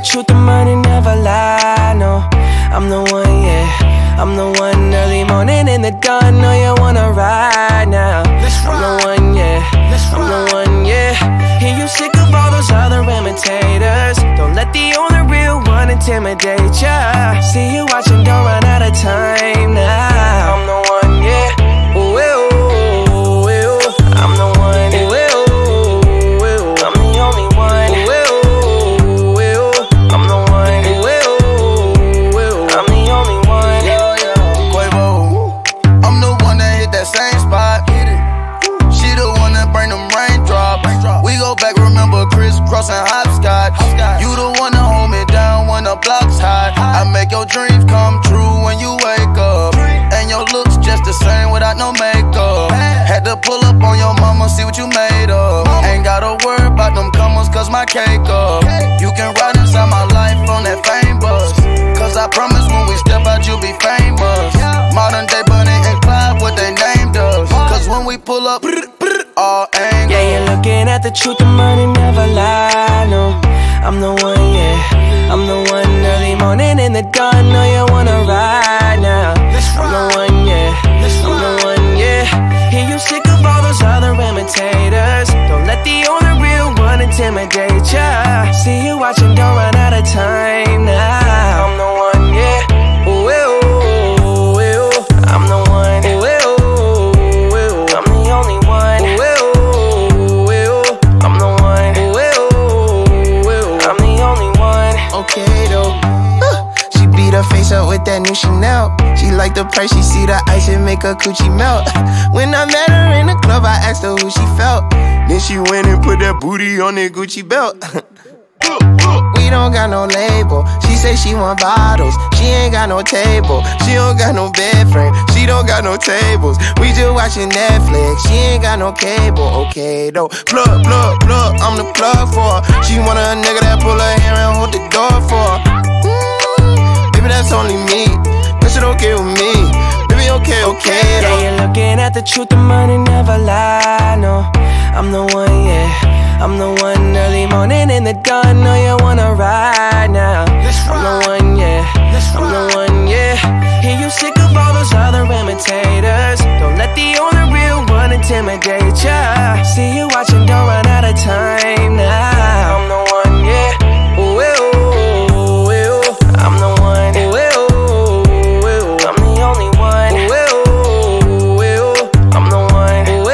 truth, the money never lie, no. I'm the one, yeah, I'm the one. Early morning in the dawn, know you wanna ride now. I'm the one, yeah, I'm the one, yeah. Hear you sick of all those other imitators. Don't let the only real one intimidate ya. See you watching, don't run out of time now. I'm the one, yeah, ooh, ooh, ooh. I'm the one, ooh, ooh, ooh. I'm the only one, ooh, ooh, ooh. I'm the one, ooh, ooh, ooh. I'm the only one, Quavo. I'm the one that hit that same spot. She the one that bring them raindrops. We go back, remember crisscross and hopscotch. You the one that hold me down when the block's hot. I make your dreams come true when you wake up. And your looks just the same without no makeup. Had to pull up on your mama, see what you made of. Ain't gotta worry about them comers, cause my cake up. You can ride inside my life on that fame bus. Cause I promise when we step out, you'll be famous. Modern day Bonnie and Clyde, what they named us. Cause when we pull up, all angles. yeah, you're looking at the truth, the money never lie, no. I'm the one, yeah, I'm the one. Early morning in the dawn, know you wanna ride now. I'm the one, yeah, I'm the one, yeah. Hear you sick of all those other imitators. Don't let the only real one intimidate ya. See you watching, don't run out of time now. I'm the one, yeah, ooh, ooh, ooh. I'm the one, ooh, ooh, ooh. I'm the only one, ooh, ooh, ooh. I'm the one, ooh, ooh, ooh. I'm the only one. Okay though, she beat her face up with that new Chanel. She like the price, she see the ice and make her coochie melt. When I met her in the club, I asked her who she felt. Then she went and put that booty on that Gucci belt. We don't got no label. She say she want bottles. She ain't got no table. She don't got no bed frame. She don't got no tables. We just watching Netflix. She ain't got no cable. Okay though, plug, plug, plug. I'm the plug for her. She want a nigga that pull her hair and hold the door for her. Baby, that's only me. That shit okay with me. Baby, okay, okay though. Yeah, you're looking at the truth, the money never lie, no. I'm the one, yeah, I'm the one. Early morning in the dawn, know you wanna ride now. I'm the one, yeah, I'm the one, yeah. Hear you sick of all those other imitators. Don't let the only real one intimidate ya. See you watching, don't run out of time now. I'm the one, yeah, ooh, ooh, ooh. I'm the one, ooh, ooh, ooh. I'm the only one, ooh, ooh, ooh. I'm the one, ooh,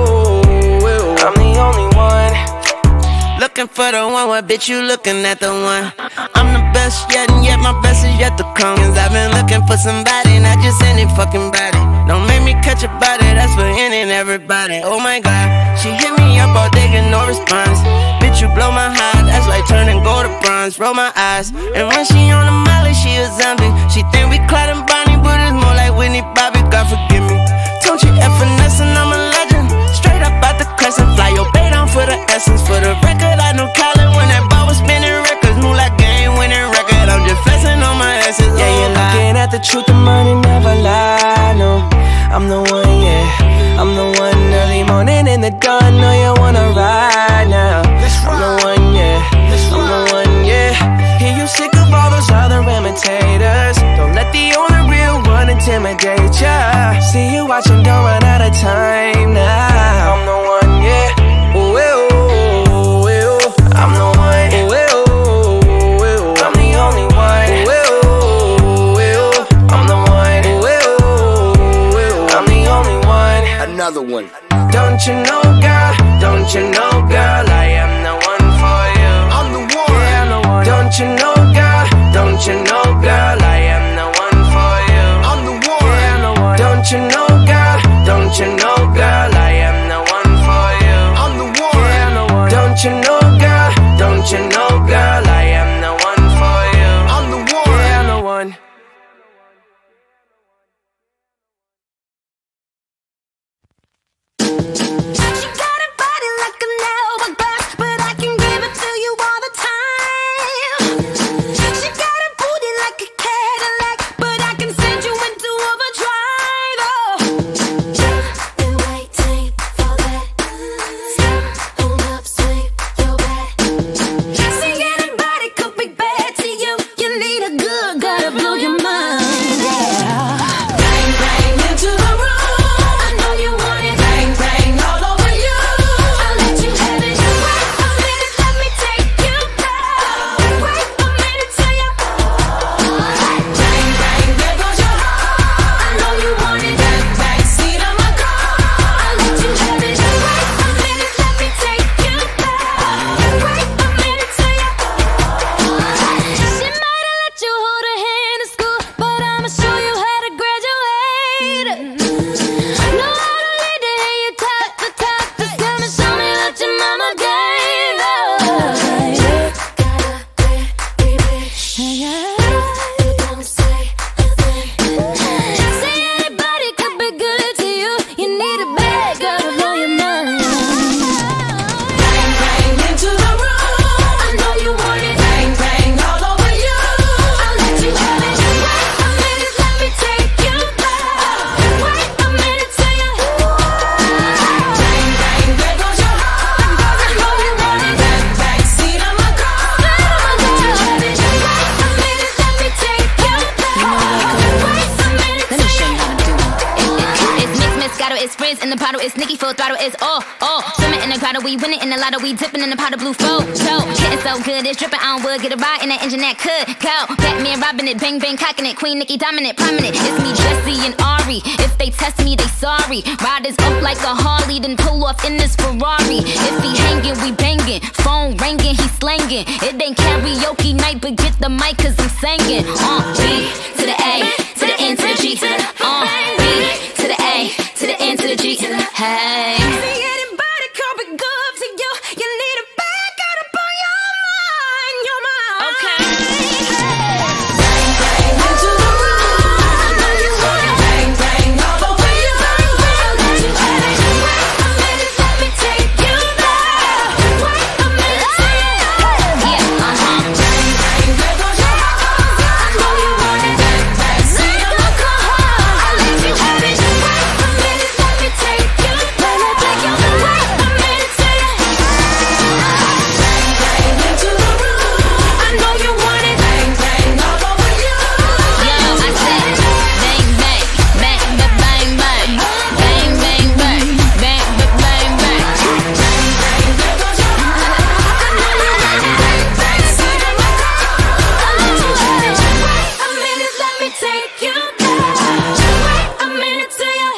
ooh, ooh. I'm the only one. Looking for the one, what bitch you looking at the one? I'm the best yet, and yet my best is yet to come. Cause I've been looking for somebody, not just any fucking body. Don't make me catch a body, that's for any and everybody. Oh my god, she hit me up all day, get no response. Bitch, you blow my heart, that's like turning gold to bronze. Roll my eyes, and when she on the molly, she a zombie. She think we Clyde and Bonnie, but it's more like Whitney Bobby, God forgive me. Don't you F finesse and I'm a legend. Straight up out the crescent, fly your bait on for the essence. For the record, I knew Colin when that ball was spinning records. Move like game winning record, I'm just flexing on my essence. Yeah, you're looking at the truth, the money never lie, no. I'm the one, yeah, I'm the one. Early morning in the dawn, know you wanna ride now. I'm the one, yeah, I'm the one, yeah. Hear you sick of all those other imitators. Don't let the only real one intimidate ya. See you watching, don't run out of time now. I'm the one, yeah, ooh, ooh, ooh. I'm the one, ooh, ooh, ooh. I'm the only one, ooh, ooh, ooh. I'm the one, ooh, ooh, ooh. I'm the only one. Another one. Don't you know, girl? Don't you know, girl? I am the one for you. I'm the one. Yeah, I'm the one. Don't you know, girl? Don't you know, girl? I am the one for you. I'm the one. Yeah, I'm the one. Don't you know, girl? Don't you know, girl? I am the one for you. I'm the one. Yeah, I'm the one. Don't you know, girl? Don't you know, girl? I am the one for you. I'm the one. Yeah, I'm the one. She got a body like an hourglass, but I can give it to you all the time. She got a booty like a Cadillac, but I can send you into overdrive. Oh, been waiting for that. Stop, hold up, swing your back. See, anybody could be bad. It's friends in the bottle, it's Nicki full throttle, it's all. Swimming in the grotto, we winning in the lotto, we dipping in the pot of blue flow. Getting so good, it's dripping on wood, get a ride in that engine that could go. Batman robbing it, bang bang cocking it, Queen Nicki dominant, prominent. It's me, Jesse and Ari. If they test me, they sorry. Riders up like a Harley, then pull off in this Ferrari. If he hanging, we banging. Phone ringing, he slanging. It ain't karaoke night, but get the mic 'cause I'm singing. B to the A, to the N to the G. B to the A, to the N to the G. Hey. See anybody coming good to you? You need a back out up on your mind, your mind. Okay. Bang bang into the room. I know you wanna bang bang all over you. Let you have it. Wait a minute, let me take you there. Wait a minute, yeah, Bang bang, there goes your heart. I know you want it. Bang bang, see you look hard. I'll let you have it. Wait a minute, let me take you there. Wait a minute, say it. Bang bang into the room. I know you want it. Bang bang all over you. Yo, I said bang bang, bang bang bang bang, bang bang bang, bang bang bang. Bang bang, there goes your heart. I know you want it. Bang bang, see you look hard. I'll let you have it. Wait a minute, let me take you there. Wait a minute, say it.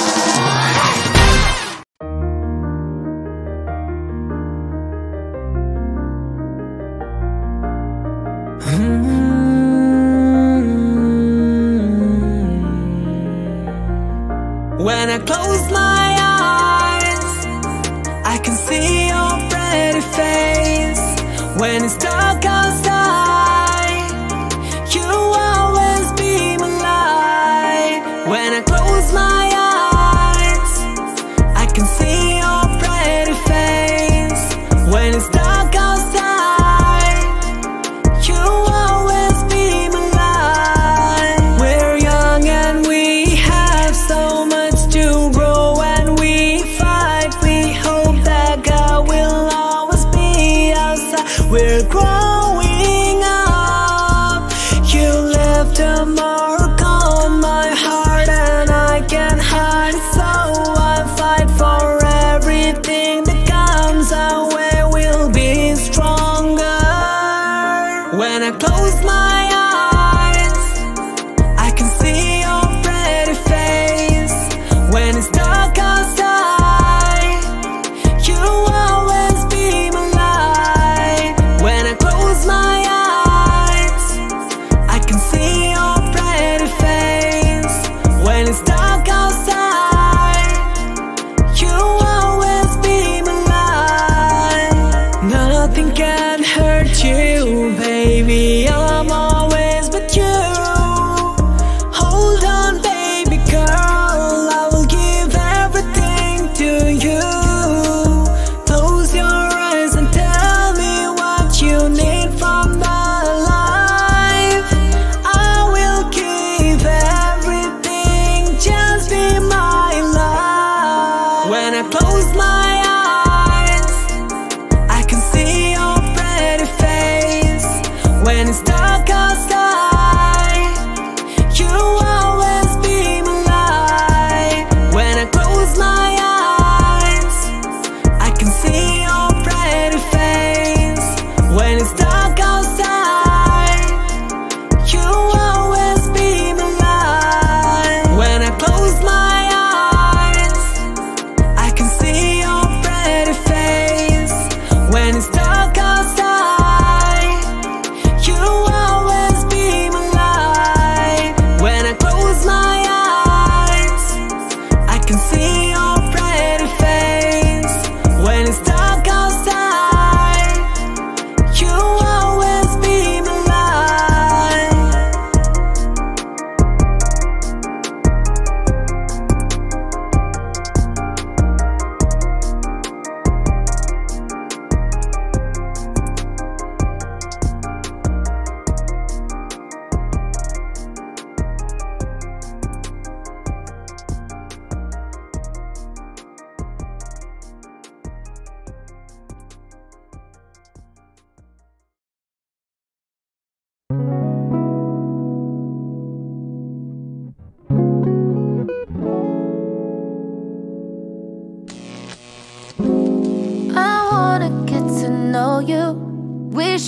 When I close my eyes, I can see your pretty face. When it's dark outside, you always beam a light. When I close my eyes, I can see your pretty face. When it's dark outside, you always beam a light. We're young and we have so much to grow, and we fight. We hope that God will always be outside. We're growing up. You left a mark on my heart, and I can't hide it, so I fight for everything that comes our way. We'll be stronger. When I close my eyes, I can see your pretty face. When it's dark outside, you always beam a light. When I close my eyes, I can see your pretty face. When it's dark outside, you always beam a light. Nothing can hurt you, baby. I'm always with you. Hold on, baby girl, I will give everything to you. Close your eyes and tell me what you need from my life. I will give everything, just be my life. When I close my eyes, I can see your pretty face. When it's dark outside, you always beam a light. When I close my eyes, I can see your pretty face. When it's dark outside, you always beam a light. When I close my eyes, I can see your pretty face. When it's dark outside, you always beam a light. When I close my eyes, I can see your pretty face. When it's dark outside, you always beam a light.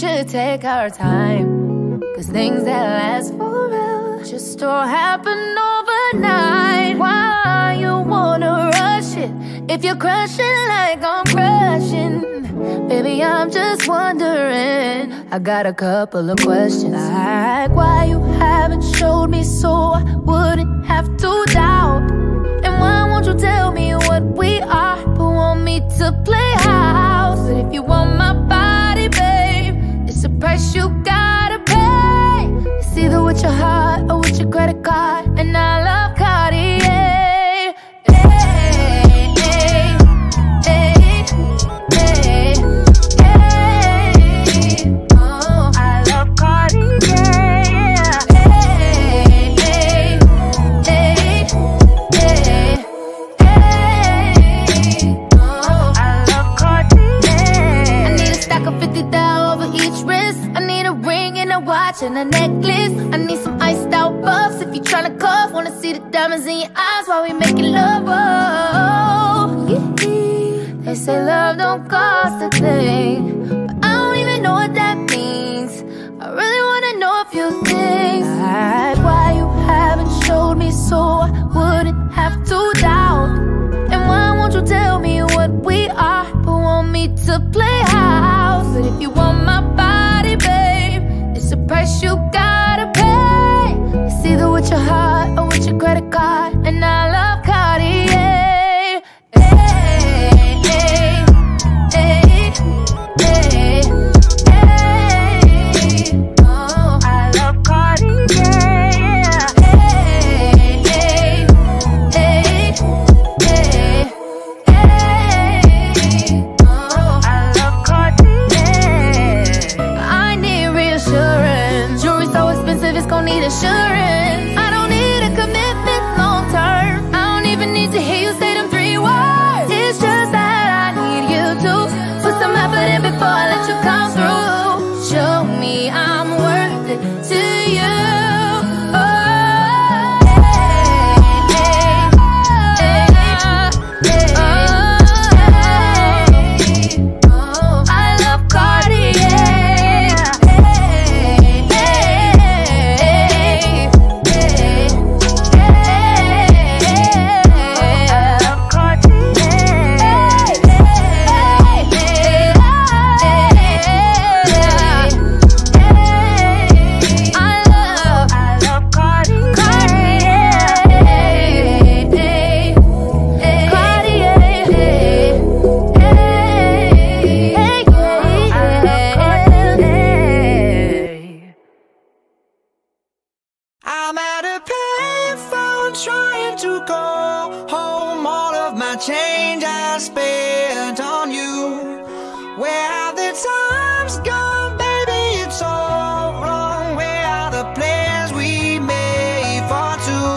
should take our time, 'cause things that last forever just don't happen overnight. Why you wanna rush it if you're crushing like I'm crushing? Baby, I'm just wondering, I got a couple of questions, like why you haven't showed me so I wouldn't have to doubt? And why won't you tell me what we are, but want me to play house? But if you want my body, babe, it's a price you gotta pay. It's either with your heart or with your credit card, and I love Cartier. And a necklace, I need some iced out buffs. If you tryna cuff, wanna see the diamonds in your eyes while we making love. Oh, yeah. They say love don't cost a thing, but I don't even know what that means. I really wanna know a few things, like why you haven't showed me so I wouldn't have to doubt. And why won't you tell me what we are, but want me to play house? But if you want my body, babe, it's a price you gotta pay. It's either with your heart or with your credit card, and I love Cartier. Assurance. I don't need a commitment long term. I don't even need to hear you say them 3 words. It's just that I need you to put some effort in before I let you come through. Show me I'm worth it to you. I love Cartier. Trying to go home, all of my change I spent on you. Where have the times gone, baby? It's all wrong. Where are the plans we made for two?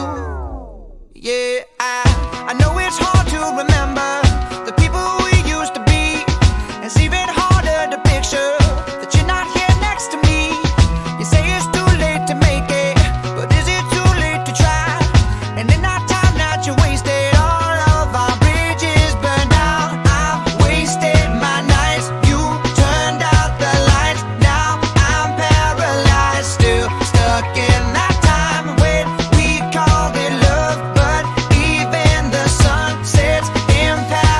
Yeah, I know it's hard to remember the people we used to be. It's even harder to picture that you're not here next to me. You say it's too late to make it, but is it too late to try? And in that time that you wasted, all of our bridges burned out. I've wasted my nights, you turned out the lights. Now I'm paralyzed, still stuck in that time when we called it love. But even the sun sets in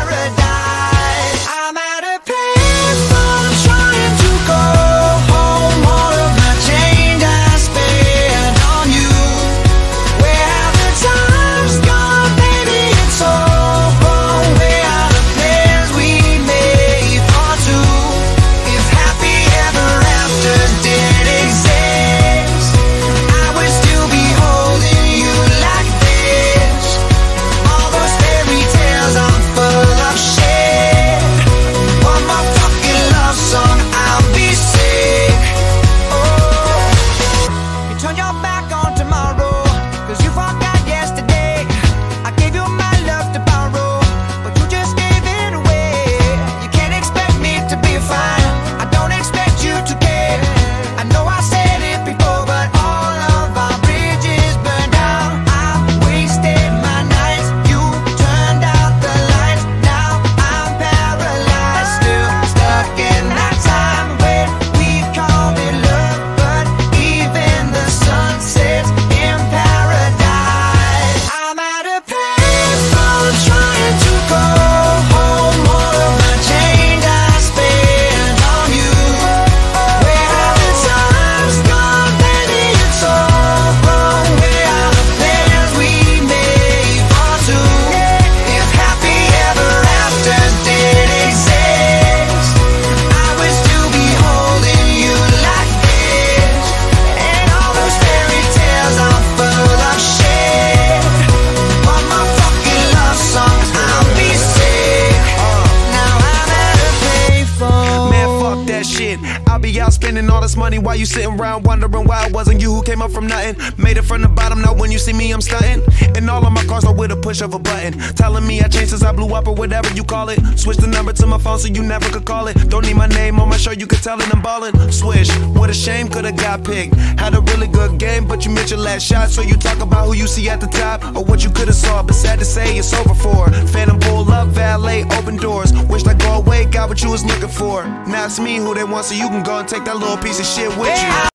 paradise. I'm at a payphone trying to go home. All of my change I spent on you. Where have the times gone, baby? It's all wrong. Where are the plans we made for two? If happy ever after did exist, I would still be holding you like this. All those fairy tales are full of shit. One more fucking love song, I'll be sick. Oh, you turn your back on tomorrow, 'cause you forgot yesterday. I gave you my love to borrow, but you just gave it away. You can't expect me to be fine, I don't expect you to care. I know I said it before, but all of our bridges burned out. I wasted my nights, you turned out the lights. Now I'm paralyzed, still stuck in that time when we called this money while you sitting around wondering why it wasn't you who came up from nothing. Made it from the bottom, now when you see me, I'm stunting. And all of my cars are with a push of a button. Telling me I changed since I blew up or whatever you call it. Switch the number to my phone so you never could call it. Don't need my name on my show, you could tell it I'm ballin'. Swish, what a shame, could've got picked. Had a really good game, but you missed your last shot. So you talk about who you see at the top or what you could've saw, but sad to say it's over for. Phantom pull up, valet, open doors. Wished I go away, got what you was looking for. Now it's me who they want, so you can go and take that little piece of shit with you.